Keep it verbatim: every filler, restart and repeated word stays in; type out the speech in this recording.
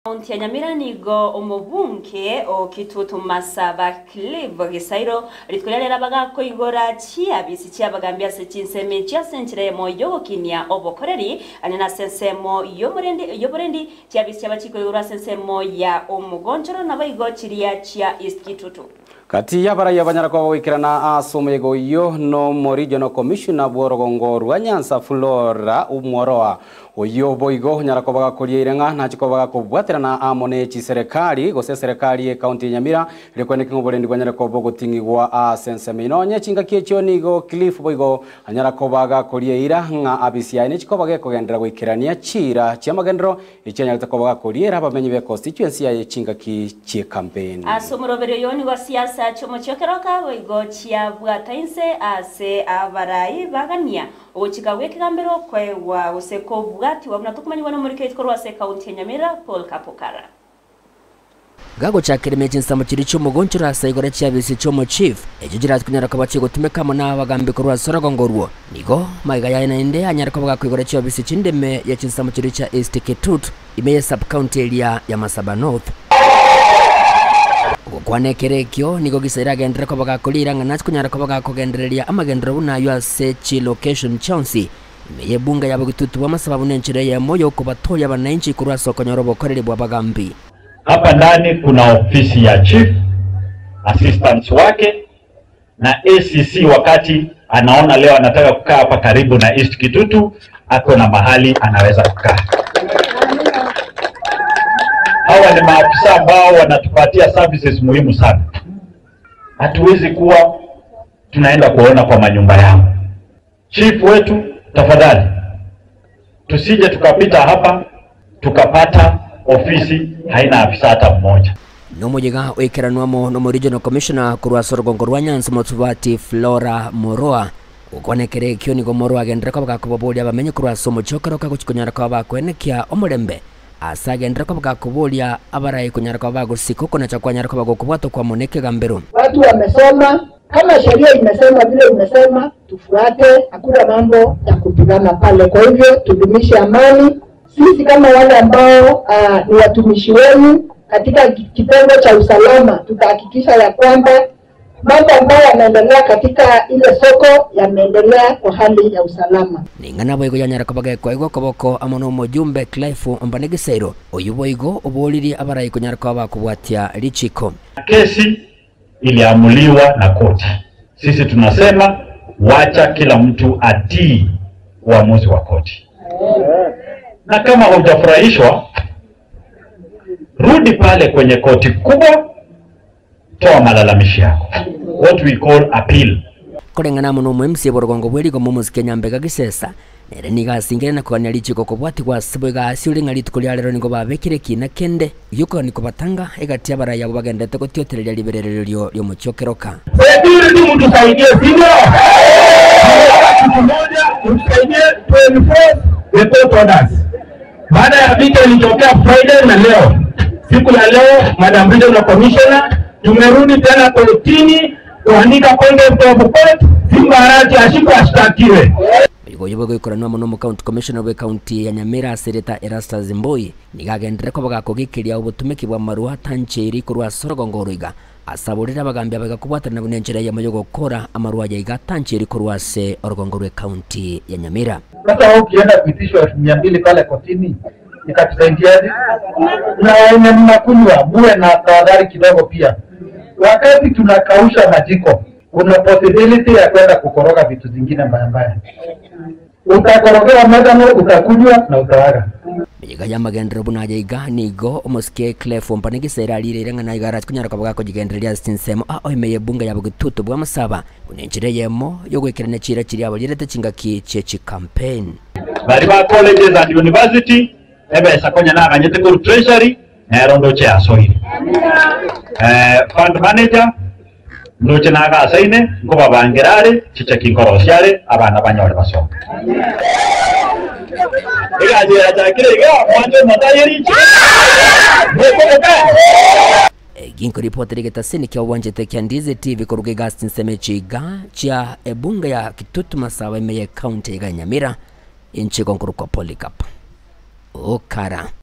Kaunti ya Nyamira nigo umubunke o Kitutu Masaba Clive Gisairo ritkolera bagako igora chiabisi chiabagambia se chinseme chiasentire mo yokinia obokoreri anena sensemo yomurendi yoborendi chiabisi chiabachiko igora sensemo ya umugonjoro nabayigo chiria chia East Kitutu. Kati ya bara ya banyarako wikirana asomego yo no Regional Commissioner Bworogongo Rwanyansa Flora umworoa oyo boigo nyarako bagakoria irenga nachiko bagakobwaterana amone chi serikali gose serikali e county Nyamira rekwaniki ngoborendi gwanyarako bogotingigwa a senseme inonye chinga kiechyo nigo Cliff boigo anyarako bagakoria ira nga abisia ine chiko bagekogendera gwikirania chira chiamagendero icyanyarako bagakoria abamenyi be constituency ya chinga ki chi campaign asomorobero yoni wa siasa chomo chokeroka boigo chia bwatainse ase abarai bagania ochikawe kigambero kwe wa useko bwati wabuna tukumanyi wana muri kitkorwa se county ya Nyamira Paul Kapokara gago chakirime chinsamo chiri cy'umugonjora asayigora cyabisi cyomo chief ejugira kunyara kabachi gutumekamo n'abagambi korwa Sorogongo nigo mayiga yana inde anyara kabaga kwigora cyabisi chindeme ya chinsamo chiri cha East Kitutu imeye sub county area ya Masaba North kwane kerekyo nigo gisera gendera ko bagakolira nga natwe kunyara ko bagakogendereria amagendero bunayo ase chi location chance imeye bunga yabo Kitutu b'Amasaba bunenchire ya moyo ko batoya bananchi kurwa soko nyorobo korere bwa bagambi. Hapa ndani kuna ofisi ya chief, assistants wake na A C C wakati anaona leo anataka kukaa hapa karibu na East Kitutu ako na mahali anaweza kukaa. Hawa ni maafisa ambao wanatupatia services muhimu sana. Hatuwezi kuwa tunaenda kuona kwa manyumba yao. Chief wetu tafadhali tusije tukapita hapa tukapata ofisi haina afisa hata mmoja. Nomujega wekeranwamo no Regional Commissioner kurwa Sorogongo Rwanyansa Motubati Flora Moroa ukonekere kyo nigo Moroa agendera ko bagakobolia bamenye kurwa somo chokeroka kuchikunyara ko bakwenekia omurembe asagendera ko bagakobolia abarayi kunyara ko bagusiko kona chakwanyara ko bagokubwato kwa moneke gambero. Watu wamesoma kama sheria imesema vile imesema tufuate, hakuna mambo ya kupigana pale. Kwa hivyo tudumishe amani. Sisi kama wale ambao uh, ni watumishi wenu katika kitengo cha usalama tutahakikisha ya kwamba mambo ambayo yanaendelea katika ile soko yanaendelea kwa hali ya usalama. Ningana boigo yanyara kabaga kwa igo koboko amono mojumbe Clive Ombanegisero oyuboigo oboliri abarayi kunyara kwa bakubwatia lichiko. Kesi iliamuliwa na koti. Sisi tunasema wacha kila mtu atii uamuzi wa koti. Na kama hujafurahishwa rudi pale kwenye koti kubwa, toa malalamishi yako, what we call appeal. Kolengana muno mwemsi Bworogongo bweri go mumuzike Nyambega gisesa nere niga singire na kwanya lichiko ko bwati kwa sibwega asiuri ngali tukulia lero nigo babekire kina kende yuko niko batanga egati abara yabo bagendete ko tiotereria libererero lyo muchokeroka. Security mtu saidie sio kitu moja tusaidie twenty-four report orders. Baada ya vita ilitokea Friday na leo. Siku ya leo Madam Regional Commissioner tumerudi tena kotini kuandika contempt of court Simba Arati ashikwe ashtakiwe. Bigo yobo ikoranwa muno mu county commissioner we county ya Nyamira Sereta Erastus Zimboi nigagendera ko bagakogikiria ubutumiki bwa Marua Tancheri kurwa Sorogongo Ruiga asaburira bagambya bagakubwatana bunenjera ya mayogo kora Amarua ya iga Tancheri kurwa se Orogongo we county ya Nyamira. Sasa ukienda kuitishwa mia mbili pale kotini ikatusaidiaje? Na mnakunywa muwe na tahadhari kidogo pia. Wakati tunakausha majiko kuna possibility ya kwenda kukoroga vitu zingine mbaya mbaya. Utakorogewa methanol utakunywa na utawaga. Biga ya magendero bunaje iga nigo omoske Clive Ombanegisero alireranga na igara kunyara kabaga ko gigendereria stinsemo a oyemeye bunga yabo Kitutu bw'Amasaba unenchire yemo yo gwekirana chira chiri abo lirete chingaki chechi campaign. Bari ba colleges and university ebe sakonya na ganyete ko treasury na rondo che asoire. Eh fund manager ndoche na ga saine ngo babangerare chicha kinkorosiare abana banyore basoma. Ega jera takire ga mwanzo natayeri. Ginko reporter geta seni kia wanje tekia ndize T V kuruge Gastin Semechiga chia ebunga ya Kitutu Masaba imeye county ya Nyamira inchi konkuru kwa Polycarp Okara.